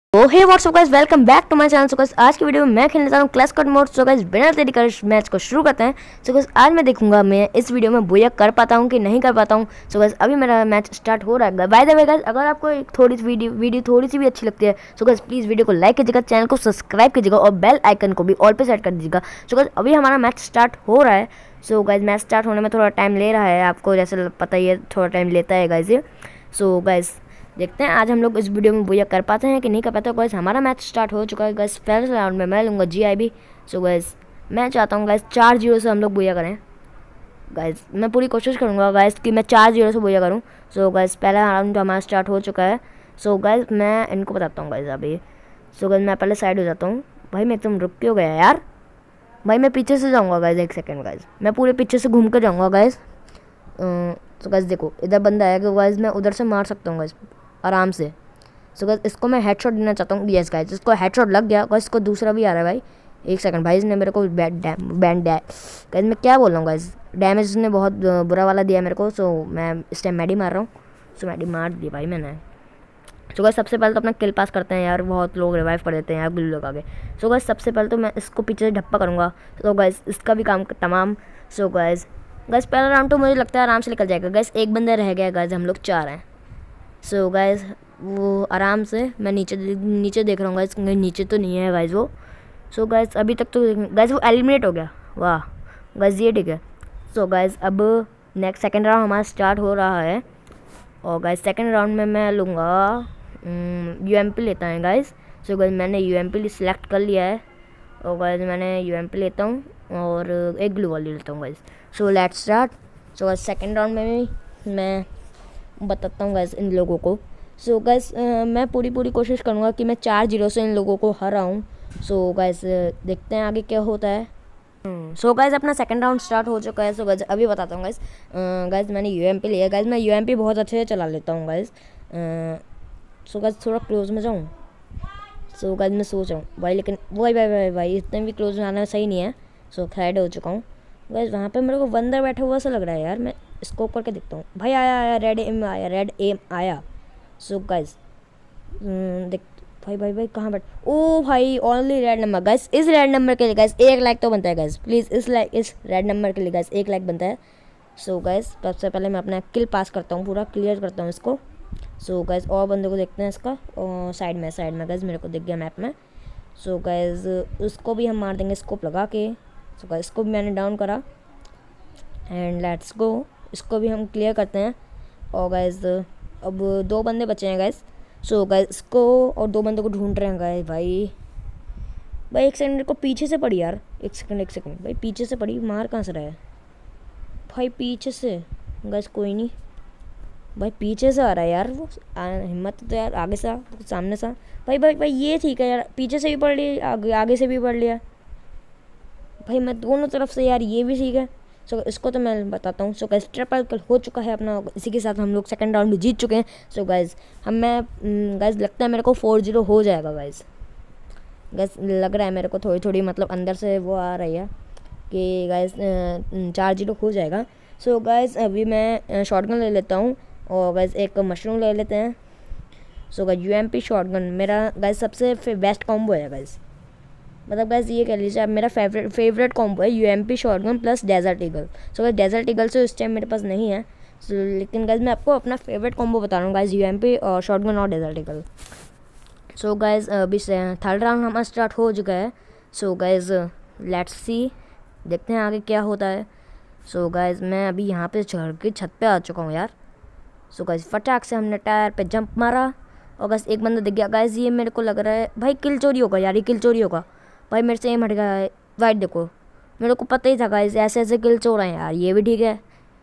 तो hey what's up guys, welcome back to my channel. So guys आज की video में मैं खेलने जा रहा हूँ clash squad mode. So guys बिना देरी करे मैच को शुरू करते हैं। सो गाइस आज मैं देखूंगा मैं इस वीडियो में बुया कर पाता हूँ कि नहीं कर पाता हूँ। सो गाइस अभी मेरा मैच स्टार्ट हो रहा है। बाय द वे गाइस, अगर आपको एक वीडियो थोड़ी सी भी अच्छी लगती है सो गाइस प्लीज़ वीडियो को लाइक कीजिएगा, चैनल को सब्सक्राइब कीजिएगा और बेल आइकन को भी ऑल पे सेट कर दीजिएगा। सो गाइस अभी हमारा मैच स्टार्ट हो रहा है। सो गाइस मैच स्टार्ट होने में थोड़ा टाइम ले रहा है, आपको जैसे पता ही है थोड़ा टाइम लेता है गाइस ये। सो गाइस देखते हैं आज हम लोग इस वीडियो में बुया कर पाते हैं कि नहीं कर पाते। गाइस हमारा मैच स्टार्ट हो चुका है। गाइस पहले राउंड में मैं लूँगा GIB। सो गाइस मैं चाहता हूँ गाइस 4-0 से हम लोग बुया करें। गाइस मैं पूरी कोशिश करूँगा गाइस कि मैं 4-0 से बुया करूँ। सो गाइस पहला राउंड हमारा स्टार्ट हो चुका है। सो गाइस मैं इनको बताता हूँ गाइस अभी। सो गाइस मैं पहले साइड हो जाता हूँ। भाई मैं तुम रुक क्यों गया यार। भाई मैं पीछे से जाऊँगा गाइस, एक सेकेंड गाइस, मैं पूरे पीछे से घूम कर जाऊँगा गाइस। तो गाइस देखो इधर बंदा है कि गाइस मैं उधर से मार सकता हूँ गाइस आराम से। सो गाइस इसको मैं हेडशॉट देना चाहता हूँ। यस गाइस इसको हेडशॉट लग गया। गाइस इसको दूसरा भी आ रहा है भाई, एक सेकंड भाई इसने मेरे को बैंड गाइस मैं क्या बोल रहा हूँ गाइस, डैमेज इसने बहुत बुरा वाला दिया मेरे को। सो मैं इस टाइम मैडी मार रहा हूँ। सो मैडी मार दी भाई मैंने। सो गाइस सबसे पहले तो अपना किल पास करते हैं यार, बहुत लोग रिवाइव कर देते हैं यार ग्लू लगा के। सो गाइस सबसे पहले तो मैं इसको पीछे से ढप्पा करूँगा। तो गाइस इसका भी काम तमाम। सो गाइस पहला राउंड तो मुझे लगता है आराम से निकल जाएगा। गाइस एक बंदा रह गया गाइस, हम लोग 4 हैं। सो गाइस वो आराम से मैं नीचे देख रहा हूँ गाइस, नीचे तो नहीं है गाइस वो। सो गाइस अभी तक तो गाइस वो एलिमिनेट हो गया। वाह गाइस ये ठीक है। सो गाइस अब नेक्स्ट सेकंड राउंड हमारा स्टार्ट हो रहा है। और गाइस सेकंड राउंड में मैं लूँगा UMP लेता है गाइस। सो गाइस मैंने UMP सिलेक्ट कर लिया है। और गाइस मैंने UMP लेता हूँ और एक ग्लू वॉल लेता हूँ guys. So let's start. So guys second round में भी मैं बताता हूँ गाइस इन लोगों को। सो गाइस मैं पूरी कोशिश करूँगा कि मैं 4-0 से इन लोगों को हराऊँ। सो गाइस देखते हैं आगे क्या होता है। सो गाइस अपना सेकंड राउंड स्टार्ट हो चुका है। सो गाइस अभी बताता हूँ गाइस मैंने UMP लिया गाइस, मैं UMP बहुत अच्छे से चला लेता हूँ गाइस। सो गाइस थोड़ा क्लोज में जाऊँ। सो गाइस मैं सोच रहा हूँ भाई, लेकिन भाई इतने भी क्लोज में आना सही नहीं है। सो साइड हो चुका हूँ गाइस। वहाँ पे मेरे को बंदर बैठा हुआ सा लग रहा है यार, मैं स्कोप करके देखता हूँ। भाई आया रेड एम आया। सो गाइस देख भाई कहाँ बैठ, ओ भाई ओनली रेड नंबर गाइस। इस रेड नंबर के लिए गाइस 1 लाइक तो बनता है गाइस, प्लीज़ इस रेड नंबर के लिए गाइस 1 लाइक बनता है। सो गाइस सबसे पहले मैं अपना किल पास करता हूँ, पूरा क्लियर करता हूँ इसको। सो गाइस और बंदे को देखते हैं इसका, और साइड में गाइस मेरे को दिख गया मैप में। सो गाइस उसको भी हम मार देंगे स्कोप लगा के। सो गाइस इसको भी मैंने डाउन करा एंड लेट्स गो, इसको भी हम क्लियर करते हैं। और गाइस अब 2 बंदे बचे हैं गाइस। सो गाइस इसको और 2 बंदों को ढूंढ रहे हैं गाइस। भाई एक सेकंड मेरे को पीछे से पड़ी यार, एक सेकंड भाई पीछे से पड़ी, मार कहाँ से रहा है भाई पीछे से। गाइस कोई नहीं भाई पीछे से आ रहा है यार वो, हिम्मत तो यार आगे से सामने से। भाई ये ठीक है यार, पीछे से भी पढ़ लिया आगे से भी पढ़ लिया भाई, मैं दोनों तरफ से यार, ये भी ठीक है। सो इसको तो मैं बताता हूँ। सो गाइस ट्रिपल किल हो चुका है अपना, इसी के साथ हम लोग सेकंड राउंड में जीत चुके हैं। सो गाइस गाइस लगता है मेरे को 4-0 हो जाएगा गाइस लग रहा है मेरे को, थोड़ी मतलब अंदर से वो आ रही है कि गाइस 4-0 हो जाएगा। सो गाइस अभी मैं शॉटगन ले लेता हूँ और गाइस एक मशरूम ले लेते हैं। सो गाइस UMP शॉटगन मेरा गाइस सबसे बेस्ट कॉम्बो है गाइस, मतलब गाइस ये कह लीजिए आप मेरा फेवरेट कॉम्बो है UMP shotgun plus desert eagle. So guys desert eagle से इस टाइम मेरे पास नहीं है। सो लेकिन गाइस मैं आपको अपना फेवरेट कॉम्बो बता रहा हूँ गाइस, UMP और शॉटगन और डेजर्ट ईगल। सो गाइस अभी से थर्ड राउंड हमारा स्टार्ट हो चुका है। सो गाइस लेट्स सी, देखते हैं आगे क्या होता है। सो गाइस मैं अभी यहाँ पे चढ़ के छत पे आ चुका हूँ यार। सो गाइस फटाक से हमने टायर पे जंप मारा और बस एक बंदा दिख गया गाइस। ये मेरे को लग रहा है भाई किल चोरी होगा यार, ये किल चोरी होगा भाई, मेरे से एम हट गया है। वाइट देखो मेरे को पता ही था गाइस ऐसे किल चोर हैं यार, ये भी ठीक है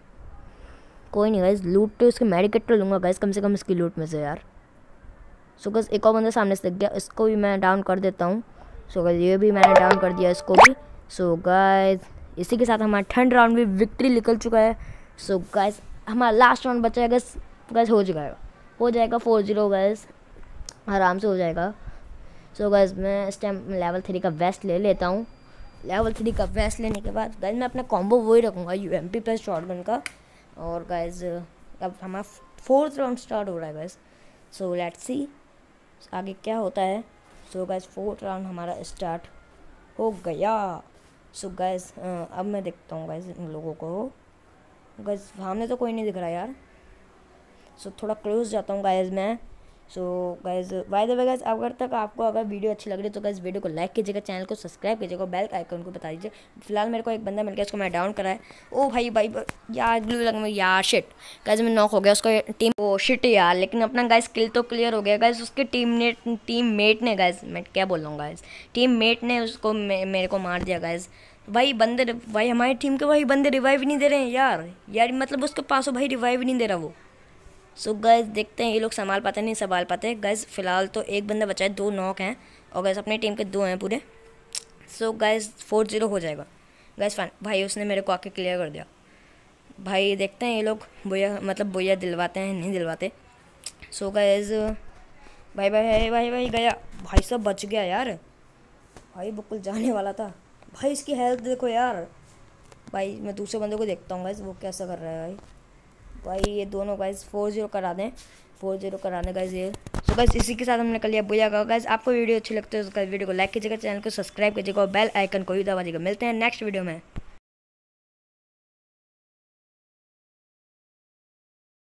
कोई नहीं गाइस, लूट तो इसके मेडिकेट तो लूँगा गाइस कम से कम इसकी लूट में से यार। सो गाइस एक और बंदा सामने से दिख गया, इसको भी मैं डाउन कर देता हूँ। सो गाइस ये भी मैंने डाउन कर दिया इसको भी। सो गाइस इसी के साथ हमारा थर्ड राउंड भी विक्ट्री निकल चुका है। सो गाइस हमारा लास्ट राउंड बचा है गाइस हो जाएगा 4-0 गाइस, आराम से हो जाएगा। सो गाइस मैं इस टाइम लेवल 3 का वेस्ट ले लेता हूँ। लेवल 3 का वेस्ट लेने के बाद गाइस मैं अपना कॉम्बो वही रखूँगा UMP प्लस शॉटगन का। और गाइस अब हमारा 4th राउंड स्टार्ट हो रहा है गाइस। सो लेट्स सी आगे क्या होता है। सो गाइस 4th राउंड हमारा स्टार्ट हो गया। सो गाइस अब मैं देखता हूँ गाइस इन लोगों को। गाइस सामने तो कोई नहीं दिख रहा यार। सो थोड़ा क्लोज जाता हूँ गाइस मैं। So guys by the way guys, अगर तक आपको अगर वीडियो अच्छी लग रही है तो गाइस वीडियो को लाइक कीजिएगा, चैनल को सब्सक्राइब कीजिएगा, बेल आइकन को बता दीजिए। फिलहाल मेरे को एक बंदा मिल गया, उसको मैं डाउन कराया। ओ भाई यार ग्लू लग में यार, शिट गाइस मैं नॉक हो गया। उसको टीम ओ शिट यार, लेकिन अपना गाइस किल तो क्लियर हो गया गाइस। उसके टीममेट ने गाइस, मैं क्या बोल रहा हूँ गाइस, टीममेट ने उसको मेरे को मार दिया गाइस। भाई हमारी टीम के भाई बंदे रिवाइव नहीं दे रहे हैं यार मतलब उसके पास भाई रिवाइव नहीं दे रहा वो। सो गाइस देखते हैं ये लोग संभाल पाते नहीं संभाल पाते। गाइस फिलहाल तो एक बंदा बचा है, 2 नॉक हैं और गाइस अपनी टीम के 2 हैं पूरे। सो गाइस 4-0 हो जाएगा गाइस। फाइन भाई उसने मेरे को आके क्लियर कर दिया। भाई देखते हैं ये लोग बोया दिलवाते हैं नहीं दिलवाते। सो गाइस भाई गया भाई, सब बच गया यार। भाई बिल्कुल जाने वाला था भाई। इसकी हेल्थ देखो यार। भाई मैं दूसरे बंदे को देखता हूँ गाइस वो कैसा कर रहा है। भाई ये दोनों गाइस 4-0 करा दें, 4-0 करा दें गाइस ये। सो गाइस इसी के साथ हमने कर लिया बुया का। गाइस आपको वीडियो अच्छी लगती है तो गाइस वीडियो को लाइक कीजिएगा, चैनल को सब्सक्राइब कीजिएगा और बेल आइकन को भी दबा दीजिएगा। मिलते हैं नेक्स्ट वीडियो में।